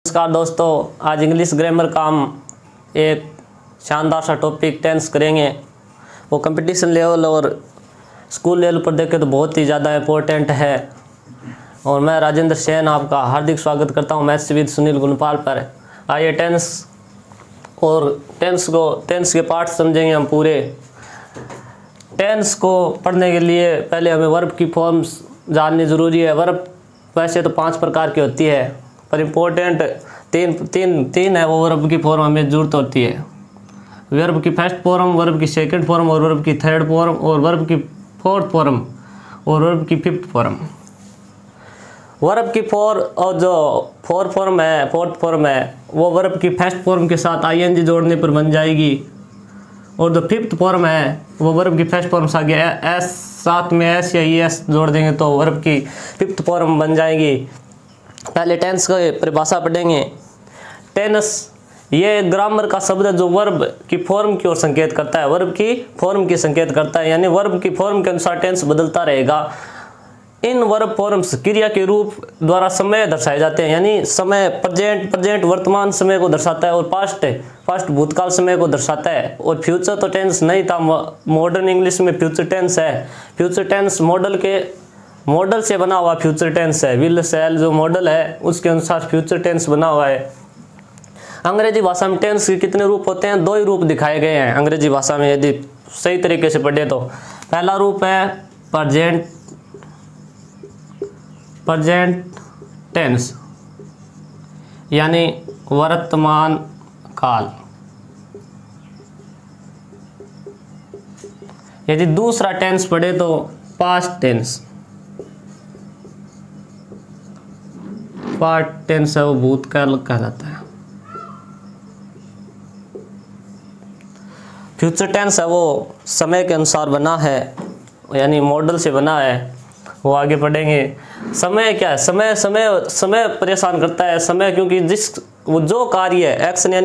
नमस्कार दोस्तों, आज इंग्लिश ग्रामर का हम एक शानदार सा टॉपिक टेंस करेंगे। वो कंपटीशन लेवल और स्कूल लेवल पर देखें तो बहुत ही ज़्यादा इम्पोर्टेंट है। और मैं राजेंद्र सेन आपका हार्दिक स्वागत करता हूँ मैथ्स विद सुनील गुणपाल पर। आइए टेंस के पार्ट समझेंगे हम पूरे। टेंस को पढ़ने के लिए पहले हमें वर्ब की फॉर्म्स जाननी ज़रूरी है। वर्ब वैसे तो 5 प्रकार की होती है, पर इम्पोर्टेंट तीन है वो वर्ब की फॉर्म हमें ज़रूरत होती है। वर्ब की फर्स्ट फॉर्म, वर्ब की सेकंड फॉर्म और वर्ब की थर्ड फॉर्म और वर्ब की फोर्थ फॉर्म और वर्ब की फिफ्थ फॉर्म। वर्ब की और जो फोर्थ फॉर्म है वो वर्ब की फर्स्ट फॉर्म के साथ आईएनजी जोड़ने पर बन जाएगी। और जो फिफ्थ फॉर्म है वो वर्ब की फर्स्ट फॉर्म से आगे एस साथ में एस या ईएस जोड़ देंगे तो वर्ब की फिफ्थ फॉर्म बन जाएगी। पहले टेंस का परिभाषा पढ़ेंगे। टेंस ये ग्रामर का शब्द है जो वर्ब की फॉर्म की ओर संकेत करता है। वर्ब की फॉर्म की संकेत करता है, यानी वर्ब की फॉर्म के अनुसार टेंस बदलता रहेगा। इन वर्ब फॉर्म्स क्रिया के रूप द्वारा समय दर्शाए जाते हैं, यानी समय प्रेजेंट वर्तमान समय को दर्शाता है और पास्ट भूतकाल समय को दर्शाता है। और फ्यूचर तो टेंस नहीं था, मॉडर्न इंग्लिश में फ्यूचर टेंस है। फ्यूचर टेंस मॉडल से बना हुआ फ्यूचर टेंस है। विल शैल जो मॉडल है उसके अनुसार फ्यूचर टेंस बना हुआ है। अंग्रेजी भाषा में टेंस के कितने रूप होते हैं? 2 ही रूप दिखाए गए हैं अंग्रेजी भाषा में, यदि सही तरीके से पढ़े तो। पहला रूप है प्रेजेंट टेंस, यानी वर्तमान काल। यदि दूसरा टेंस पढ़े तो पास्ट टेंस है, वो भूतकाल कहलाता है। फ्यूचर टेंस है वो समय के अनुसार बना है, यानी मॉडल से बना है। वो आगे पढ़ेंगे। समय क्या है? समय परेशान करता है। समय क्योंकि जो कार्य है, एक्शन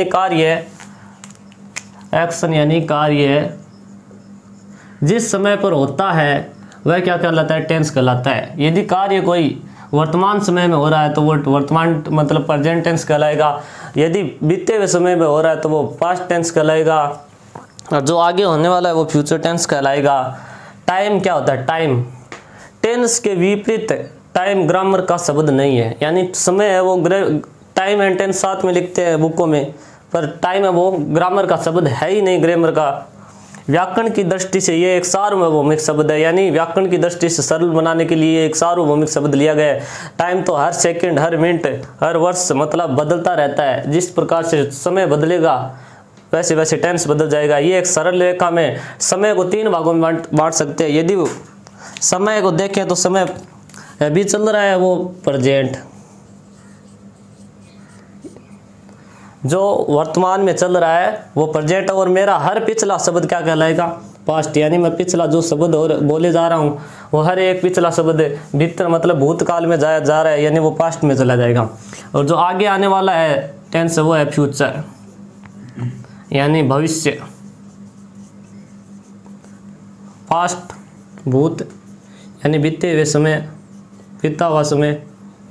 यानी कार्य जिस समय पर होता है वह क्या कहलाता है? टेंस कहलाता है। यदि कार्य कोई वर्तमान समय में हो रहा है तो वो वर्तमान मतलब प्रेजेंट टेंस कहलाएगा। यदि बीते हुए समय में हो रहा है तो वो पास्ट टेंस कहलाएगा। और जो आगे होने वाला है वो फ्यूचर टेंस कहलाएगा। टाइम क्या होता है? टाइम टेंस के विपरीत टाइम ग्रामर का शब्द नहीं है, यानी समय है वो टाइम एंड टेंस साथ में लिखते हैं बुकों में, पर टाइम है वो ग्रामर का शब्द है ही नहीं ग्रामर का। व्याकरण की दृष्टि से ये एक सार्वभौमिक शब्द है, यानी व्याकरण की दृष्टि से सरल बनाने के लिए एक सार्वभौमिक शब्द लिया गया है। टाइम तो हर सेकंड, हर मिनट, हर वर्ष मतलब बदलता रहता है। जिस प्रकार से समय बदलेगा वैसे वैसे टेंस बदल जाएगा। ये एक सरल रेखा में समय को 3 भागों में बांट सकते हैं। यदि समय को देखें तो समय अभी चल रहा है वो प्रेजेंट, जो वर्तमान में चल रहा है वो प्रेजेंट, और मेरा हर पिछला शब्द क्या कहलाएगा? पास्ट, यानी मैं पिछला जो शब्द और बोले जा रहा हूँ वो हर एक पिछला शब्द भीतर मतलब भूतकाल में जा रहा है, यानी वो पास्ट में चला जाएगा। और जो आगे आने वाला है टेंस वो है फ्यूचर, यानी भविष्य। पास्ट भूत यानी बीते हुए समय, बीता हुआ समय,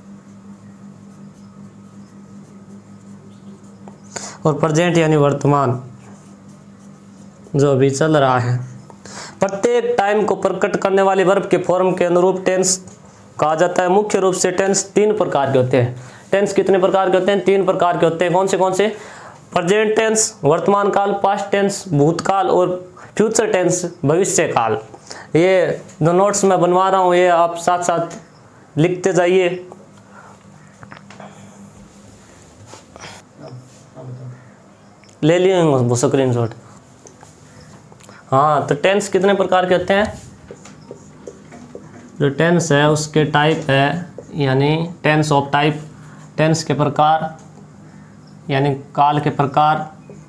और प्रेजेंट यानी वर्तमान जो अभी चल रहा है। प्रत्येक टाइम को प्रकट करने वाले वर्ब के फॉर्म के अनुरूप टेंस कहा जाता है। मुख्य रूप से टेंस 3 प्रकार के होते हैं। टेंस कितने प्रकार के होते हैं? 3 प्रकार के होते हैं। कौन से? प्रेजेंट टेंस वर्तमान काल, पास्ट टेंस भूतकाल और फ्यूचर टेंस भविष्य काल। ये जो नोट्स मैं बनवा रहा हूँ ये आप साथ साथ लिखते जाइए। ले लिए वो स्क्रीनशॉट। हाँ, तो टेंस कितने प्रकार के होते हैं? जो टेंस है उसके टाइप है, यानी टेंस ऑफ टाइप। टेंस के प्रकार यानी काल के प्रकार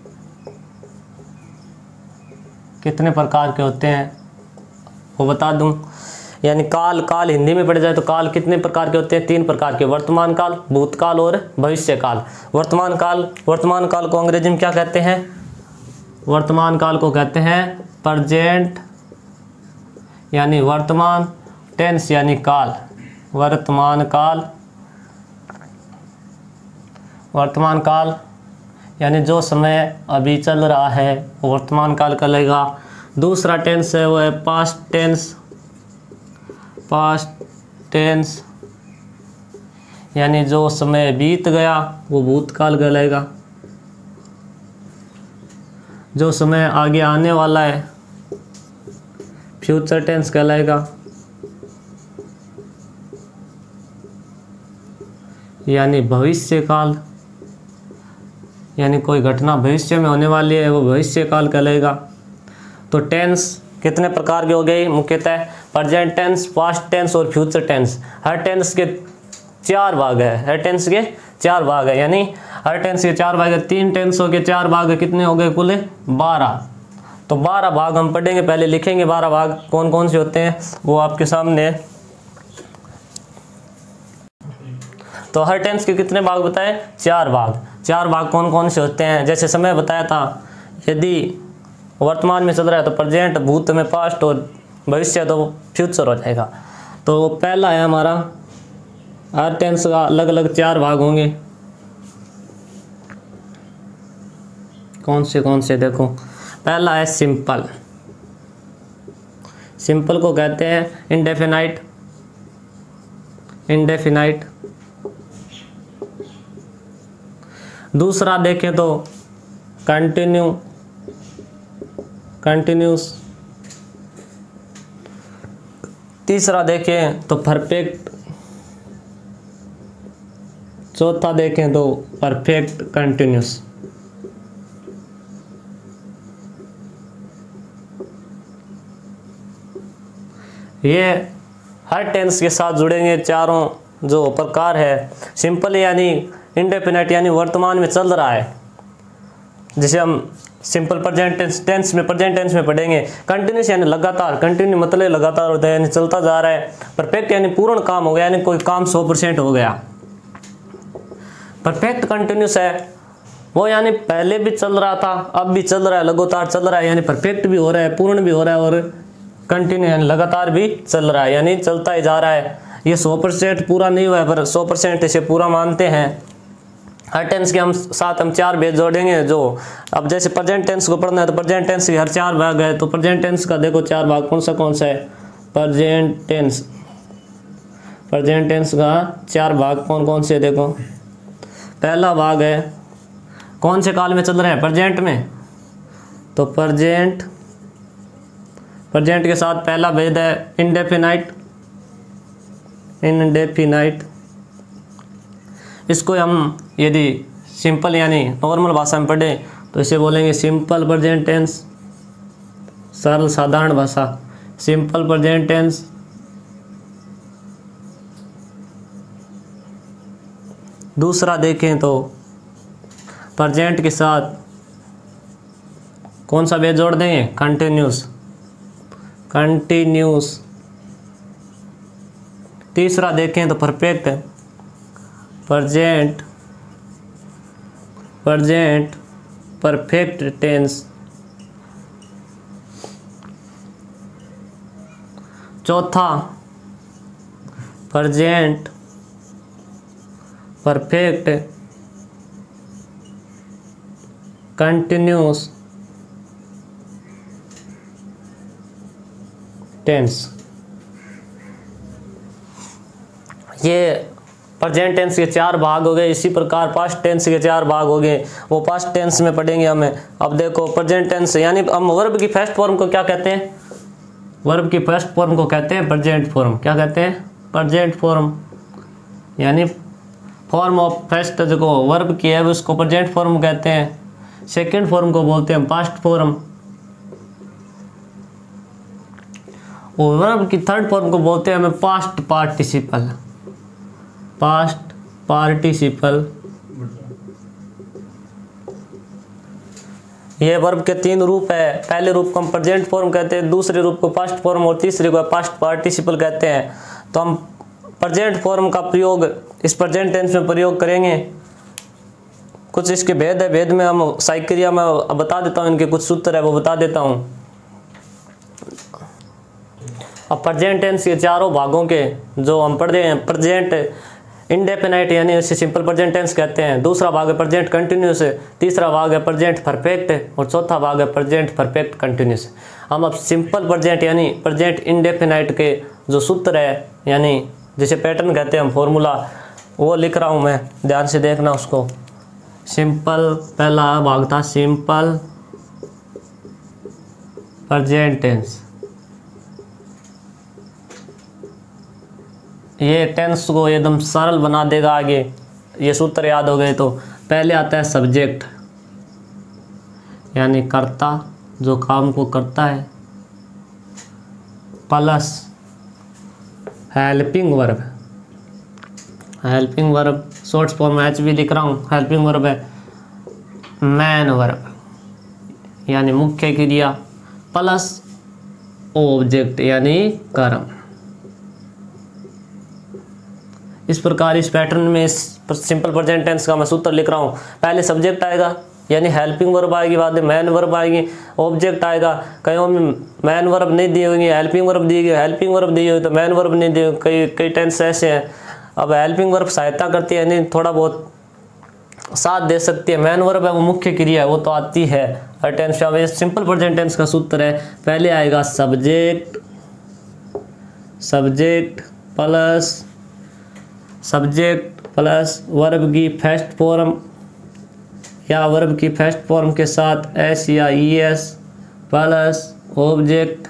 कितने प्रकार के होते हैं वो बता दूं। यानी काल हिंदी में पढ़ जाए तो काल कितने प्रकार के होते हैं? 3 प्रकार के, वर्तमान काल, भूतकाल और भविष्य काल। वर्तमान काल को अंग्रेजी में क्या कहते हैं? वर्तमान काल को कहते हैं प्रेजेंट, यानी वर्तमान, टेंस यानी काल, वर्तमान काल, वर्तमान काल यानी जो समय अभी चल रहा है वो वर्तमान काल कहलाएगा। दूसरा टेंस है वो है पास्ट टेंस। पास्ट टेंस यानी जो समय बीत गया वो भूतकाल कहलाएगा। जो समय आगे आने वाला है फ्यूचर टेंस कहलाएगा। यानी भविष्य काल, यानी कोई घटना भविष्य में होने वाली है वो भविष्य काल कहलाएगा। तो टेंस कितने प्रकार के हो गए? मुख्यतः प्रेजेंट टेंस, पास्ट टेंस और फ्यूचर टेंस। हर टेंस के 4 भाग है। हर टेंस के 4 भाग है, यानी हर टेंस के 4 भाग है। 3 टेंसों के 4 भाग कितने हो गए? कुल 12। तो 12 भाग हम पढ़ेंगे, पहले लिखेंगे 12 भाग कौन कौन से होते हैं वो आपके सामने है। तो हर टेंस के कितने भाग बताए? 4 भाग। 4 भाग कौन कौन से होते हैं? जैसे समय बताया था, यदि वर्तमान में चल रहा है तो प्रेजेंट, भूत में पास्ट और भविष्य तो फ्यूचर हो जाएगा। तो पहला है हमारा, हर टेंस का अलग अलग 4 भाग होंगे। कौन से देखो। पहला है सिंपल। सिंपल को कहते हैं इंडेफिनाइट। इंडेफिनाइट। दूसरा देखें तो कंटिन्यू, कंटिन्यूस। तीसरा देखें तो परफेक्ट। चौथा देखें तो परफेक्ट कंटिन्यूस। ये हर टेंस के साथ जुड़ेंगे चारों जो प्रकार है। सिंपल यानी इंडेफिनिट यानी वर्तमान में चल रहा है, जिसे हम सिंपल प्रेजेंट टेंस में पढ़ेंगे। कंटिन्यूस यानी लगातार, कंटिन्यू मतलब लगातार होता है यानी चलता जा रहा है। परफेक्ट यानी पूर्ण काम हो गया, यानी कोई काम 100% हो गया। परफेक्ट कंटिन्यूस है वो यानी पहले भी चल रहा था, अब भी चल रहा है, लगातार चल रहा है, यानी परफेक्ट भी हो रहा है, पूर्ण भी हो रहा है और कंटिन्यू यानी लगातार भी चल रहा है, यानी चलता ही जा रहा है। ये 100% पूरा नहीं हुआ है पर 100% इसे पूरा मानते हैं। हर टेंस के साथ हम 4 भेद जोड़ेंगे। जो अब जैसे प्रेजेंट टेंस को पढ़ना है तो प्रेजेंट टेंस के हर 4 भाग है। तो प्रेजेंट टेंस का देखो 4 भाग कौन सा है? Present tense. प्रेजेंट टेंस का 4 भाग कौन से देखो। पहला भाग है कौन से काल में चल रहे हैं? प्रेजेंट में। तो प्रेजेंट के साथ पहला भेद है इंडेफिनाइट। इंडेफिनाइट इसको हम यदि सिंपल यानी नॉर्मल भाषा में पढ़ें तो इसे बोलेंगे सिंपल प्रेजेंट टेंस। सरल साधारण भाषा, सिंपल प्रेजेंट टेंस। दूसरा देखें तो प्रेजेंट के साथ कौन सा भेद जोड़ देंगे? कंटिन्यूस। कंटिन्यूस। तीसरा देखें तो परफेक्ट। Present perfect tense. चौथा प्रेजेंट परफेक्ट कंटिन्यूस टेंस। ये प्रेजेंट टेंस के 4 भाग हो गए। इसी प्रकार पास्ट टेंस के 4 भाग हो गए, वो पास्ट टेंस में पढ़ेंगे हमें। अब देखो प्रेजेंट टेंस यानी हम वर्ब की फर्स्ट फॉर्म को क्या कहते हैं? वर्ब की फर्स्ट फॉर्म को कहते हैं प्रेजेंट फॉर्म। क्या कहते हैं? Present form. यानी फॉर्म ऑफ फर्स्ट जो वर्ब की है उसको प्रेजेंट फॉर्म कहते हैं। सेकेंड फॉर्म को बोलते हैं पास्ट फॉर्म। और वर्ब की थर्ड फॉर्म को बोलते हैं हमें पास्ट पार्टिसिपल। Past participle. ये वर्ब के 3 रूप है। पहले रूप को हम प्रेजेंट फॉर्म कहते हैं, दूसरे रूप को पास्ट फॉर्म और तीसरे को पास्ट पार्टिसिपल कहते हैं। तो हम प्रेजेंट फॉर्म का प्रयोग इस प्रेजेंट टेंस में प्रयोग करेंगे। कुछ इसके भेद है, भेद में हम साइक्रिया में बता देता हूँ, इनके कुछ सूत्र है वो बता देता हूँ। अब प्रेजेंट टेंस के चारों भागों के जो हम पढ़ रहे हैं, प्रेजेंट इंडेफिनाइट यानी इसे सिंपल प्रेजेंट टेंस कहते हैं। दूसरा भाग है प्रेजेंट कंटिन्यूस, तीसरा भाग है प्रेजेंट परफेक्ट और चौथा भाग है प्रेजेंट परफेक्ट कंटिन्यूस। हम अब सिंपल प्रेजेंट यानी प्रेजेंट इंडेफिनाइट के जो सूत्र है यानी जिसे पैटर्न कहते हैं हम, फॉर्मूला, वो लिख रहा हूँ मैं, ध्यान से देखना उसको। सिंपल पहला भाग था सिंपल प्रेजेंट टेंस। ये टेंस को एकदम सरल बना देगा आगे, ये सूत्र याद हो गए तो। पहले आता है सब्जेक्ट यानी कर्ता जो काम को करता है, plus helping verb. Helping verb short form H भी लिख रहा हूँ, हेल्पिंग वर्ब है मैन वर्ब यानी मुख्य क्रिया, प्लस ऑब्जेक्ट यानी कर्म। इस प्रकार इस पैटर्न में इस सिंपल प्रेजेंट टेंस का मैं सूत्र लिख रहा हूँ। पहले सब्जेक्ट आएगा यानी हेल्पिंग वर्ब आएगी, बाद में मैन वर्ब आएगी, ऑब्जेक्ट आएगा। कईयों में मैन वर्ब नहीं दी होगी, हेल्पिंग वर्ब दी गई, हेल्पिंग वर्ब दी हुई तो मैन वर्ब नहीं दी। कई टेंस ऐसे हैं। अब हेल्पिंग वर्ब सहायता करती है यानी थोड़ा बहुत साथ दे सकती है, मैन वर्ब है वो मुख्य क्रिया है वो तो आती है हर टेंस में। सिंपल प्रेजेंट टेंस का सूत्र है, पहले आएगा सब्जेक्ट, सब्जेक्ट प्लस वर्ब की फर्स्ट फॉर्म या वर्ब की फर्स्ट फॉर्म के साथ एस या ई एस प्लस ऑब्जेक्ट।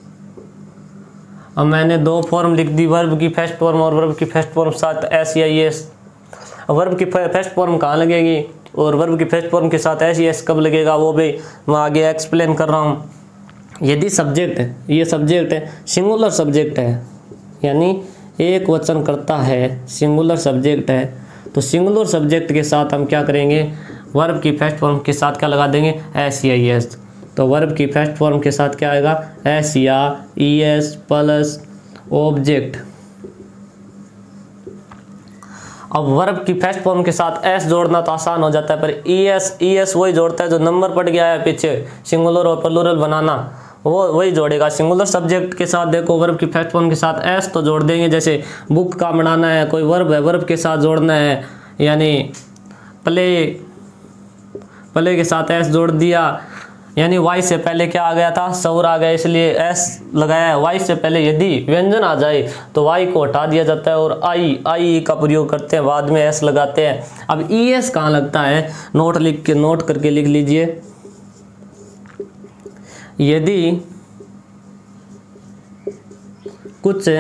अब मैंने दो फॉर्म लिख दी, वर्ब की फर्स्ट फॉर्म और वर्ब की फर्स्ट फॉर्म साथ एस या ई एस। वर्ब की फर्स्ट फॉर्म कहाँ लगेगी और वर्ब की फर्स्ट फॉर्म के साथ एस या एस कब लगेगा वो भी मैं आगे एक्सप्लेन कर रहा हूँ। यदि सब्जेक्ट है, ये सब्जेक्ट है, सिंगुलर सब्जेक्ट है यानी एक वचन करता है, सिंगुलर सब्जेक्ट है, तो सिंगुलर सब्जेक्ट के साथ हम क्या करेंगे, वर्ब की फर्स्ट फॉर्म के साथ क्या लगा देंगे, एस या ई एस। तो वर्ब की फर्स्ट फॉर्म के साथ क्या आएगा, एस या ई एस प्लस ऑब्जेक्ट। अब वर्ब की फर्स्ट फॉर्म के साथ एस जोड़ना तो आसान हो जाता है, पर ई एस वही जोड़ता है जो नंबर पड़ गया है पीछे, सिंगुलर और प्लूरल बनाना वो वही जोड़ेगा। सिंगुलर सब्जेक्ट के साथ देखो वर्ब की फर्स्ट फॉर्म के साथ एस तो जोड़ देंगे, जैसे बुक का बनाना है, कोई वर्ब है वर्ब के साथ जोड़ना है यानी प्ले के साथ एस जोड़ दिया यानी वाई से पहले क्या आ गया था, सौर आ गया इसलिए एस लगाया है। वाई से पहले यदि व्यंजन आ जाए तो वाई को हटा दिया जाता है और आई का प्रयोग करते हैं, बाद में एस लगाते हैं। अब ई एस कहाँ लगता है, नोट करके लिख लीजिए। यदि कुछ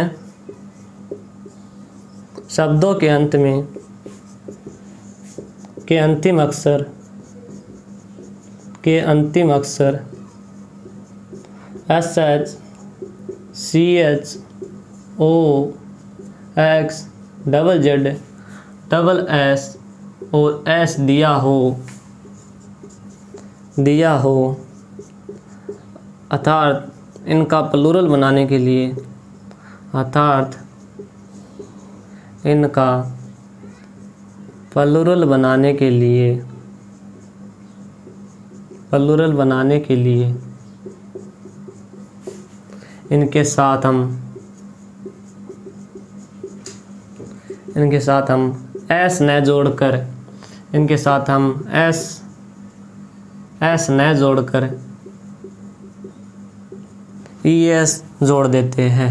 शब्दों के अंत में के अंतिम अक्षर S H C H O X double Z double S और एस दिया हो अर्थात इनका प्लूरल बनाने के लिए इनके साथ हम एस न जोड़कर ई एस जोड़ देते हैं,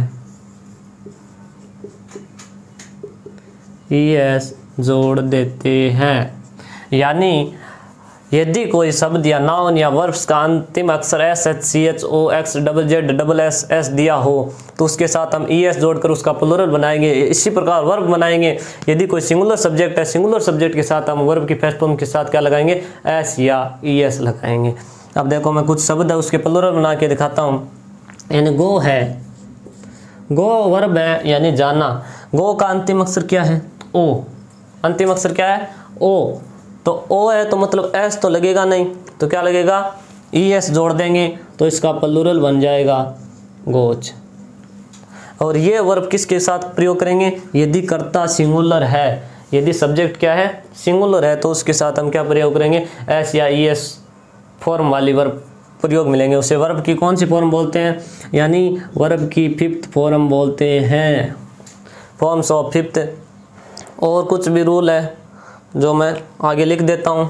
यानी यदि कोई शब्द या नाउन या वर्ब्स का अंतिम अक्षर S H C H O X double Z double S S दिया हो तो उसके साथ हम ई एस जोड़कर उसका प्लूरल बनाएंगे। इसी प्रकार वर्ब बनाएंगे। यदि कोई सिंगुलर सब्जेक्ट है, सिंगुलर सब्जेक्ट के साथ हम वर्ब की फर्स्ट फॉर्म के साथ क्या लगाएंगे, एस या ई एस लगाएंगे। अब देखो मैं कुछ शब्द है उसके प्लूरल बना के दिखाता हूँ। यानी गो है, गो वर्ब है यानी जाना। गो का अंतिम अक्षर क्या है, ओ। अंतिम अक्षर क्या है, ओ। तो ओ है तो मतलब एस तो लगेगा नहीं, तो क्या लगेगा, ई एस जोड़ देंगे तो इसका प्लूरल बन जाएगा गोच। और ये वर्ब किसके साथ प्रयोग करेंगे, यदि कर्ता सिंगुलर है, यदि सब्जेक्ट क्या है, सिंगुलर है, तो उसके साथ हम क्या प्रयोग करेंगे, एस या ई एस फॉर्म वाली वर्ब प्रयोग मिलेंगे। उसे वर्ब की कौन सी फॉर्म बोलते हैं, यानी वर्ब की फिफ्थ फॉर्म बोलते हैं। फॉर्म्स ऑफ फिफ्थ और कुछ भी रूल है जो मैं आगे लिख देता हूँ।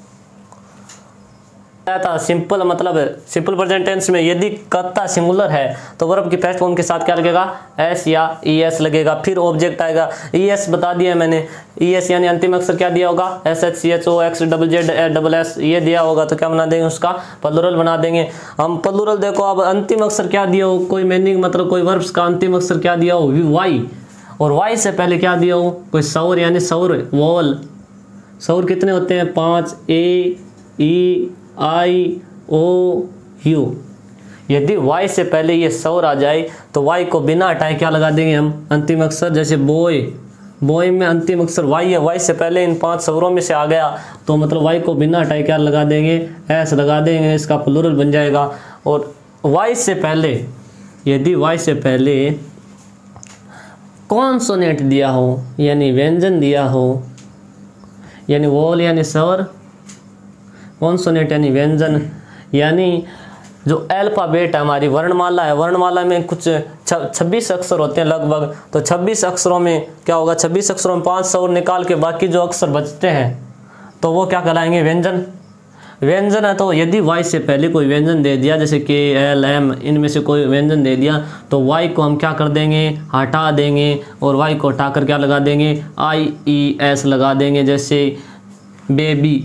था सिंपल मतलब सिंपल प्रेजेंट टेंस में यदि कर्ता सिंगुलर है तो वर्ब की फर्स्ट फॉर्म के साथ क्या लगेगा, एस या ई एस लगेगा। फिर ऑब्जेक्ट आएगा, ई एस बता दिया मैंने, ई एस यानी अंतिम अक्षर क्या दिया होगा, S H C H O X double Z double S ये दिया होगा तो क्या बना देंगे, उसका प्लूरल बना देंगे हम। प्लूरल देखो अब अंतिम अक्षर क्या दिया हो, कोई मीनिंग मतलब कोई वर्ब्स का अंतिम अक्षर क्या दिया हो, वाई, और वाई से पहले क्या दिया हो, कोई सौर यानी सौर वोवल। सौर कितने होते हैं, 5, ए ई आई ओ यू। यदि वाई से पहले ये सौर आ जाए तो वाई को बिना हटाए क्या लगा देंगे हम, अंतिम अक्षर। जैसे बॉय, बॉय में अंतिम अक्षर वाई है, वाई से पहले इन 5 सौरों में से आ गया तो मतलब वाई को बिना हटाए क्या लगा देंगे, एस लगा देंगे, इसका प्लूरल बन जाएगा। और वाई से पहले, यदि वाई से पहले कॉन्सोनेंट दिया हो यानी व्यंजन दिया हो, यानी वोल यानी स्वर, कॉन्सोनेंट यानी व्यंजन, यानी जो अल्फाबेट है हमारी वर्णमाला है, वर्णमाला में कुछ 26 अक्षर होते हैं लगभग, तो 26 अक्षरों में क्या होगा, 26 अक्षरों में 5 सौ निकाल के बाकी जो अक्षर बचते हैं तो वो क्या कहलाएंगे, व्यंजन। व्यंजन है तो यदि वाई से पहले कोई व्यंजन दे दिया, जैसे के एल एम इनमें से कोई व्यंजन दे दिया तो वाई को हम क्या कर देंगे, हटा देंगे, और वाई को हटाकर क्या लगा देंगे, आई ई एस लगा देंगे। जैसे बेबी,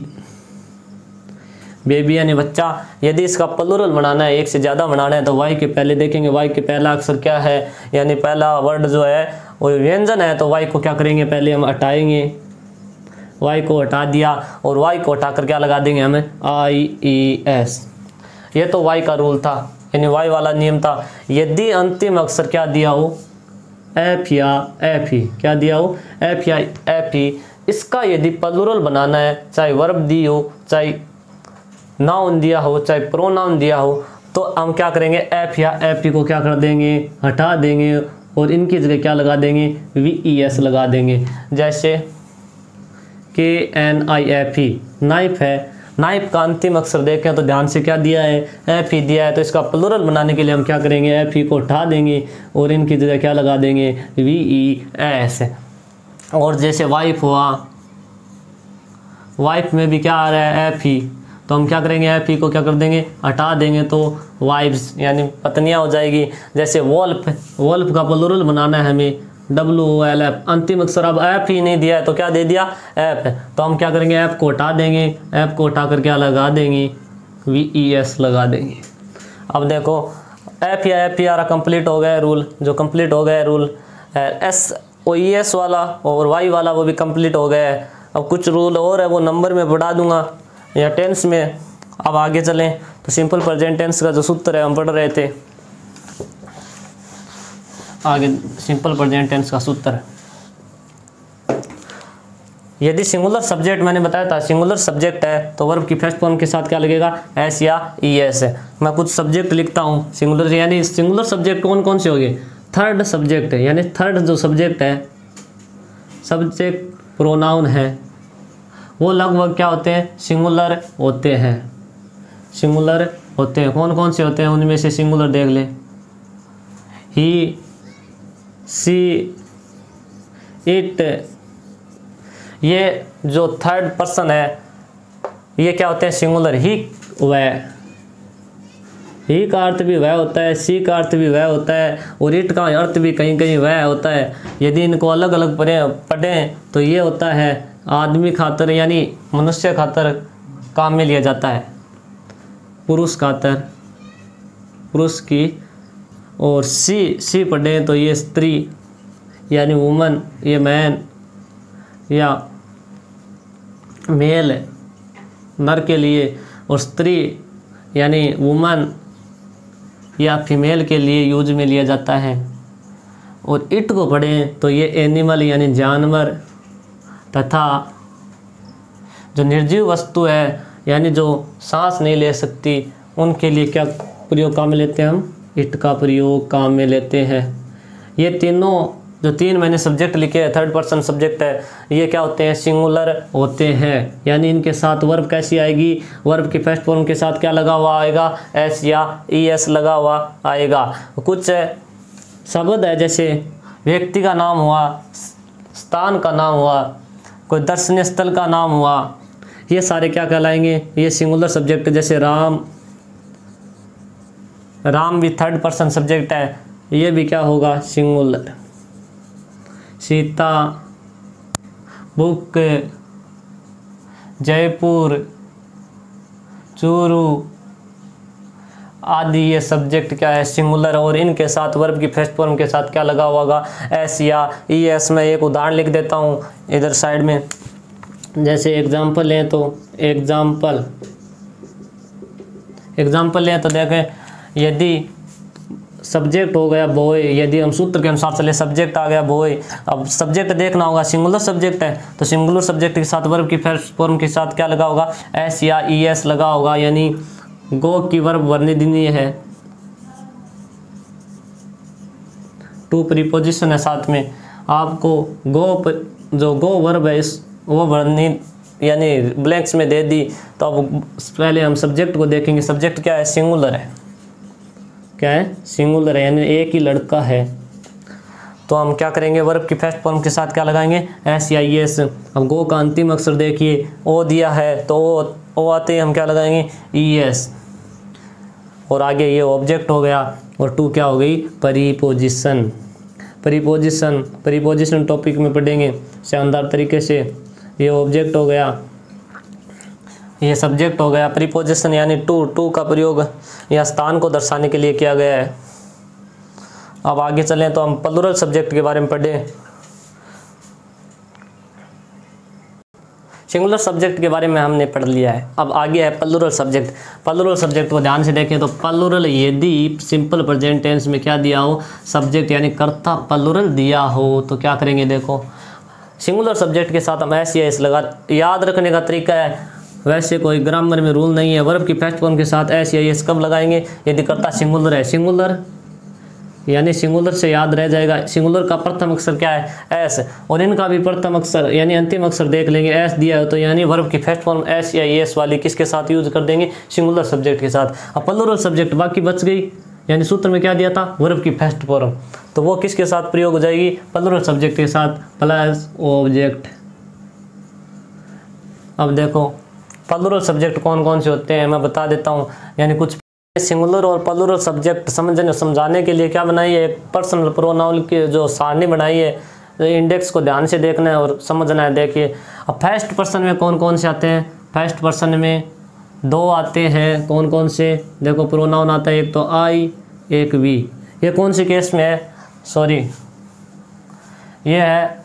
बेबी यानी बच्चा। यदि इसका प्लूरल बनाना है, एक से ज़्यादा बनाना है तो वाई के पहले देखेंगे वाई के पहला अक्षर क्या है, यानी पहला वर्ड जो है वो व्यंजन है तो वाई को क्या करेंगे, पहले हम हटाएंगे, वाई को हटा दिया और वाई को हटाकर क्या लगा देंगे हमें, आई ई एस। ये तो वाई का रूल था, यानी वाई वाला नियम था। यदि अंतिम अक्षर क्या दिया हो, एफ या एफ ही, क्या दिया हो, एफ या एफ ही, इसका यदि प्लूरल बनाना है, चाहे वर्ब दी हो, चाहे नाउन दिया हो, चाहे प्रोनाउन दिया हो, तो हम क्या करेंगे, एफ या एफ ही को क्या कर देंगे, हटा देंगे और इनकी जगह क्या लगा देंगे, वी ई एस लगा देंगे। जैसे K N I F E, knife है, नाइफ का अंतिम अक्षर देखें तो ध्यान से क्या दिया है, एफ ही दिया है, तो इसका प्लूरल बनाने के लिए हम क्या करेंगे, एफ ही को उठा देंगे और इनकी जगह क्या लगा देंगे, वी ई एस। और जैसे वाइफ हुआ, वाइफ में भी क्या आ रहा है, एफ ही, तो हम क्या करेंगे, एफ ही को क्या कर देंगे, हटा देंगे तो वाइफ्स यानी पत्नियां हो जाएगी। जैसे वोल्फ, वोल्फ का प्लूरल बनाना है हमें, डब्ल्यू ओ एल एफ, अंतिम अक्षर अब एफ ही नहीं दिया है तो क्या दे दिया, एफ है, तो हम क्या करेंगे, एफ को हटा देंगे, एफ को हटा कर क्या लगा देंगे, वी ई एस लगा देंगे। अब देखो एफ या एफ या कंप्लीट हो गया रूल, जो कंप्लीट हो गया rule, S O E S वाला और वाई वाला वो भी कंप्लीट हो गया है। अब कुछ रूल और है वो नंबर में बढ़ा दूंगा या टेंस में। अब आगे चलें तो सिंपल प्रेजेंट टेंस का जो सूत्र है हम पढ़ रहे थे, आगे सिंपल प्रेजेंट टेंस का सूत्र, यदि सिंगुलर सब्जेक्ट मैंने बताया था, सिंगुलर सब्जेक्ट है तो वर्ब की फर्स्ट फॉर्म के साथ क्या लगेगा, एस या ई एस है। मैं कुछ सब्जेक्ट लिखता हूँ सिंगुलर, यानी सिंगुलर सब्जेक्ट कौन कौन से हो गए, थर्ड सब्जेक्ट है, यानी थर्ड जो सब्जेक्ट है, सब्जेक्ट प्रोनाउन है, वो लगभग क्या होते हैं, सिंगुलर होते हैं, सिंगुलर होते हैं। कौन कौन से होते हैं उनमें से सिंगुलर देख ले, ही, सी, इट, ये जो थर्ड पर्सन है ये क्या होते हैं, सिंगुलर। ही, वह, ही का अर्थ भी वह होता है, सी का अर्थ भी वह होता है और इट का अर्थ भी कहीं कहीं वह होता है। यदि इनको अलग अलग पढ़ें तो ये होता है आदमी खातर यानी मनुष्य खातर काम में लिया जाता है, पुरुष खातर, पुरुष की, और सी पढ़ें तो ये स्त्री यानी वुमन, ये मैन या मेल नर के लिए, और स्त्री यानी वुमन या फीमेल के लिए यूज में लिया जाता है। और इट को पढ़ें तो ये एनिमल यानी जानवर तथा जो निर्जीव वस्तु है यानी जो सांस नहीं ले सकती उनके लिए क्या प्रयोग काम में लेते हैं हम, इट का प्रयोग काम में लेते हैं। ये तीनों जो तीन मैंने सब्जेक्ट लिखे हैं, थर्ड पर्सन सब्जेक्ट है, ये क्या होते हैं, सिंगुलर होते हैं। यानी इनके साथ वर्ब कैसी आएगी, वर्ब की फर्स्ट फॉर्म के साथ क्या लगा हुआ आएगा, एस या ई एस लगा हुआ आएगा। कुछ शब्द है जैसे व्यक्ति का नाम हुआ स्थान का नाम हुआ, कोई दर्शनीय स्थल का नाम हुआ, ये सारे क्या कहलाएंगे, ये सिंगुलर सब्जेक्ट। जैसे राम, राम भी थर्ड पर्सन सब्जेक्ट है, ये भी क्या होगा, सिंगुलर। सीता, बुक, जयपुर, चूरू आदि ये सब्जेक्ट क्या है, सिंगुलर। और इनके साथ वर्ब की फर्स्ट फॉर्म के साथ क्या लगा हुआ होगा, एस या ई एस। मैं एक उदाहरण लिख देता हूँ इधर साइड में। जैसे एग्जाम्पल लें तो एग्जाम्पल लें तो देखें, यदि सब्जेक्ट हो गया बॉय, यदि हम सूत्र के अनुसार चले सब्जेक्ट आ गया बॉय। अब सब्जेक्ट देखना होगा, सिंगुलर सब्जेक्ट है तो सिंगुलर सब्जेक्ट के साथ वर्ब की फर्स्ट फॉर्म के साथ क्या लगा होगा, एस या ई एस लगा होगा, यानी गो की वर्ब वर्णनीय है, टू प्रीपोजिशन है साथ में। आपको जो गो वर्ब है इस वो वर्णनीय यानी ब्लैंक्स में दे दी। तो अब पहले हम सब्जेक्ट को देखेंगे। सब्जेक्ट क्या है, सिंगुलर है, क्या है, सिंगुलर है, यानी एक ही लड़का है। तो हम क्या करेंगे, वर्ब की फर्स्ट फॉर्म के साथ क्या लगाएंगे, एस या ई एस। अब गो का अंतिम अक्षर देखिए, ओ दिया है तो ओ आते ही हम क्या लगाएंगे, ई एस। और आगे ये ऑब्जेक्ट हो गया और टू क्या हो गई, प्रीपोजिशन। प्रीपोजिशन टॉपिक में पढ़ेंगे शानदार तरीके से। ये ऑब्जेक्ट हो गया, ये सब्जेक्ट हो गया। प्रीपोजिशन यानी टू का प्रयोग या स्थान को दर्शाने के लिए किया गया है। अब आगे चलें तो हम प्लूरल सब्जेक्ट के बारे में पढ़ें। सिंगुलर सब्जेक्ट के बारे में हमने पढ़ लिया है, अब आगे है प्लूरल सब्जेक्ट। प्लूरल सब्जेक्ट को ध्यान से देखें तो प्लूरल यदि सिंपल प्रेजेंट टेंस में क्या दिया हो, सब्जेक्ट यानी कर्ता प्लूरल दिया हो तो क्या करेंगे, देखो सिंगुलर सब्जेक्ट के साथ हम एस या एस लगा। याद रखने का तरीका है, वैसे कोई ग्रामर में रूल नहीं है। वर्ब की फर्स्ट फॉर्म के साथ एस या एस कब लगाएंगे, यदि कर्ता सिंगुलर है। सिंगुलर यानी सिंगुलर से याद रह जाएगा, सिंगुलर का प्रथम अक्षर क्या है, एस। और इनका भी प्रथम अक्षर यानी अंतिम अक्षर देख लेंगे, एस दिया है तो यानी वर्ब की फर्स्ट फॉर्म एस या एस वाली किसके साथ यूज कर देंगे, सिंगुलर सब्जेक्ट के साथ। अब प्लूरल सब्जेक्ट बाकी बच गई, यानी सूत्र में क्या दिया था, वर्ब की फर्स्ट फॉर्म, तो वो किसके साथ प्रयोग हो जाएगी, प्लूरल सब्जेक्ट के साथ प्लस ऑब्जेक्ट। अब देखो प्लूरल सब्जेक्ट कौन कौन से होते हैं मैं बता देता हूँ। यानी कुछ सिंगुलर और प्लूरल सब्जेक्ट समझाने के लिए क्या बनाई है, एक पर्सनल प्रोनाउन की जो सारणी बनाई है। इंडेक्स को ध्यान से देखना है और समझना है। देखिए अब फर्स्ट पर्सन में कौन कौन से आते हैं, फर्स्ट पर्सन में दो आते हैं, कौन कौन से, देखो प्रोनाउन आता है एक तो आई एक वी। ये कौन से केस में है, सॉरी ये है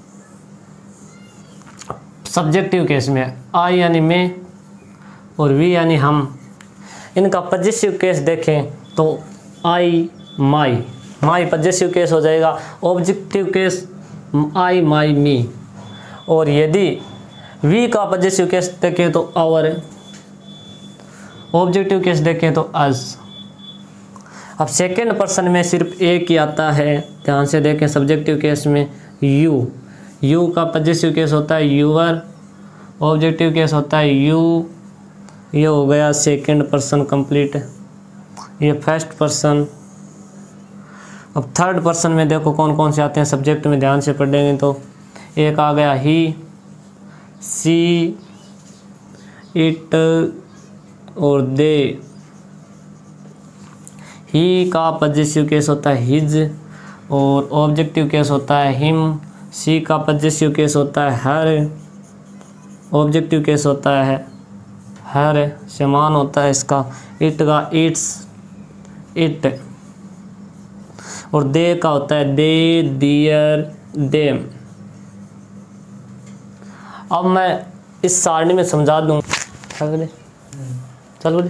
सब्जेक्टिव केस में, आई यानी मैं और वी यानी हम। इनका पजेसिव केस देखें तो आई माई पजेसिव केस हो जाएगा। Objective case I my me. और यदि वी का पजेसिव केस देखें तो आवर, ऑब्जेक्टिव केस देखें तो अस। अब सेकेंड पर्सन में सिर्फ एक ही आता है, ध्यान से देखें। सब्जेक्टिव केस में यू का पजेसिव केस होता है यूअर, ऑब्जेक्टिव केस होता है यू। ये हो गया सेकंड पर्सन कंप्लीट, ये फर्स्ट पर्सन। अब थर्ड पर्सन में देखो कौन कौन से आते हैं, सब्जेक्ट में ध्यान से पढ़ेंगे तो एक आ गया ही, सी, इट और दे। ही का पजेसिव केस होता है हिज और ऑब्जेक्टिव केस होता है हिम। सी का पजेसिव केस होता है हर, ऑब्जेक्टिव केस होता है हर, समान होता है इसका। इट का इट्स इट और दे का होता है दे, दियर, देम। अब मैं इस सारणी में समझा दूँ, चलो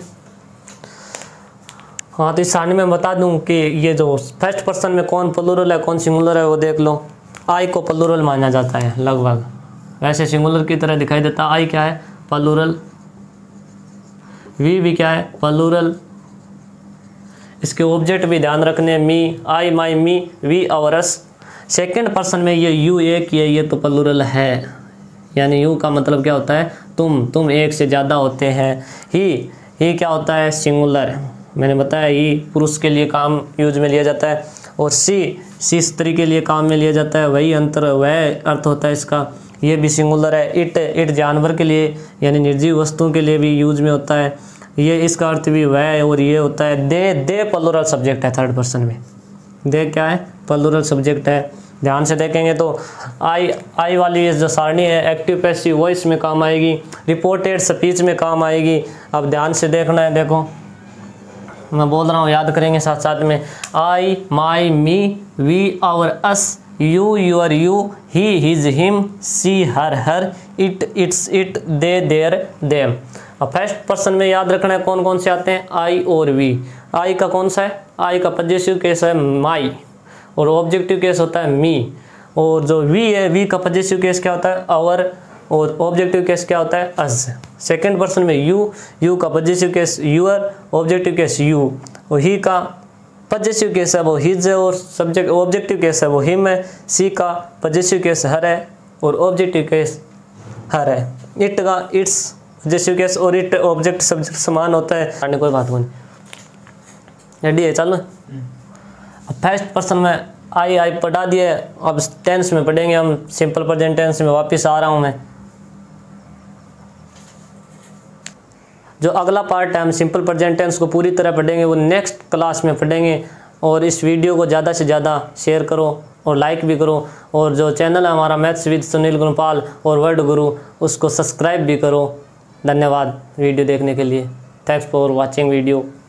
हाँ, तो इस सारणी में बता दूं कि ये जो फर्स्ट पर्सन में कौन प्लूरल है कौन सिंगुलर है वो देख लो। आई को प्लूरल माना जाता है लगभग, वैसे सिंगुलर की तरह दिखाई देता है। आई क्या है, प्लूरल। वी भी क्या है, प्लूरल। इसके ऑब्जेक्ट भी ध्यान रखने, मी, आई, माई, मी, वी और अस। सेकंड पर्सन में ये यू एक ही है, ये तो प्लूरल है, यानी यू का मतलब क्या होता है, तुम एक से ज़्यादा होते हैं। ही क्या होता है, सिंगुलर। मैंने बताया ही पुरुष के लिए काम यूज में लिया जाता है। और सी स्त्री के लिए काम में लिया जाता है, वही वह अर्थ होता है इसका। ये भी सिंगुलर है। इट जानवर के लिए यानी निर्जीव वस्तुओं के लिए भी यूज में होता है। ये इसका अर्थ भी वह है और ये होता है दे प्लूरल सब्जेक्ट है थर्ड पर्सन में। दे क्या है? प्लूरल सब्जेक्ट है। ध्यान से देखेंगे तो आई वाली ये जो सारणी है एक्टिव पैसिव वॉइस में काम आएगी, रिपोर्टेड स्पीच में काम आएगी। अब ध्यान से देखना है, देखो मैं बोल रहा हूँ, याद करेंगे साथ साथ में। I, my, me, we, our, us, you, your, you, he, his, him, she, her, it, its, it, they, their, them. अब फर्स्ट पर्सन में याद रखना है कौन कौन से आते हैं, आई और वी। आई का कौन सा है? आई का पजेसिव केस है माई और ऑब्जेक्टिव केस होता है मी। और जो वी है, वी का पजेसिव केस क्या होता है? आवर और ऑब्जेक्टिव केस क्या होता है? अस। सेकंड पर्सन में यू का possessive case your, objective case you. और ही का पजेसिव केस है वो हिज है और सब्जेक्ट ऑब्जेक्टिव केस है वो हिम है। सी का पजेसिव केस हर है और ऑब्जेक्टिव केस हर है। इट का इट्स पजेसिव केस और इट ऑब्जेक्ट सब्जेक्ट समान होता है। कोई बात नहीं, रेडी है? चलो अब फर्स्ट पर्सन में आई पढ़ा दिए। अब टेंस में पढ़ेंगे हम, सिंपल प्रेजेंट टेंस में वापस आ रहा हूँ मैं। जो अगला पार्ट है हम सिंपल प्रेजेंट टेंस को पूरी तरह पढ़ेंगे, वो नेक्स्ट क्लास में पढ़ेंगे। और इस वीडियो को ज़्यादा से ज़्यादा शेयर करो और लाइक भी करो। और जो चैनल है हमारा मैथ्स विद सुनील गुणपाल और वर्ड गुरु, उसको सब्सक्राइब भी करो। धन्यवाद वीडियो देखने के लिए। Thanks for watching video.